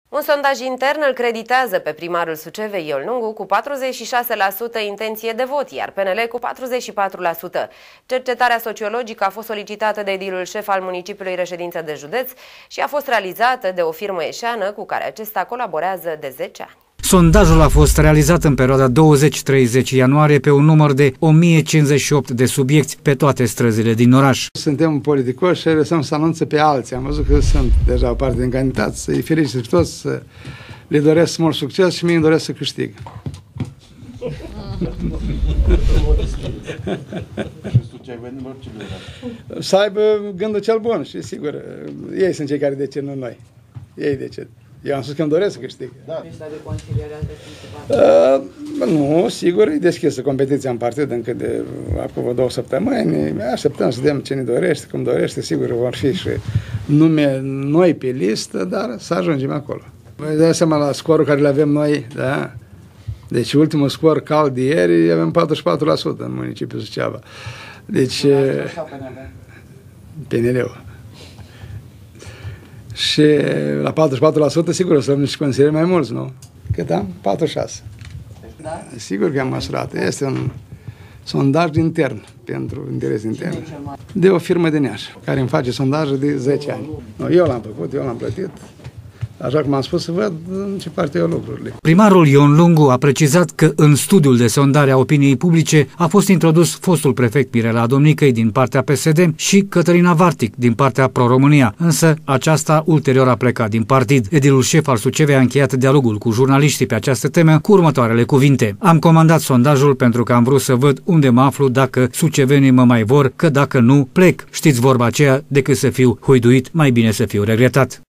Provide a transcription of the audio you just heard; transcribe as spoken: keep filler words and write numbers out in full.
Un sondaj intern îl creditează pe primarul Sucevei Ion Lungu cu patruzeci și șase la sută intenție de vot, iar P N L cu patruzeci și patru la sută. Cercetarea sociologică a fost solicitată de edilul șef al municipiului reședință de județ și a fost realizată de o firmă eșeană cu care acesta colaborează de zece ani. Sondajul a fost realizat în perioada douăzeci treizeci ianuarie pe un număr de o mie cincizeci și opt de subiecți pe toate străzile din oraș. Suntem politicoși și lăsăm să anunțe pe alții. Am văzut că sunt deja o parte din candidați, să-i felicit toți, să le doresc mult succes și mie îmi doresc să câștig. Să aibă gândul cel bun și sigur, ei sunt cei care decid, nu noi. Ei decid. Eu am spus că îmi doresc să câștig. Da. Uh, nu, sigur, e deschisă competiția în partid încă de acum două săptămâni. Așteptăm să vedem ce ne dorește, cum dorește. Sigur, vor fi și nume noi pe listă, dar să ajungem acolo. Vă dați seama la scorul care le avem noi, da? Deci ultimul scor cald de ieri avem patruzeci și patru la sută în municipiul Suceava. Deci P N L-ul. Și la patruzeci și patru la sută sigur o să avem și consilieri mai mulți, nu? Cât am? patruzeci și șase. Da? Sigur că am măsurat. Este un sondaj intern, pentru interes intern. De o firmă din Iași, care îmi face sondaje de zece ani. Nu, eu l-am făcut, eu l-am plătit. Așa cum am spus, să văd în ce parte au lucrurile. Primarul Ion Lungu a precizat că în studiul de sondare a opiniei publice a fost introdus fostul prefect Mirela Domnicăi din partea P S D și Cătălina Vartic din partea Pro-România, însă aceasta ulterior a plecat din partid. Edilul șef al Sucevei a încheiat dialogul cu jurnaliștii pe această temă cu următoarele cuvinte. Am comandat sondajul pentru că am vrut să văd unde mă aflu, dacă sucevenii mă mai vor, că dacă nu, plec. Știți vorba aceea, decât să fiu huiduit, mai bine să fiu regretat.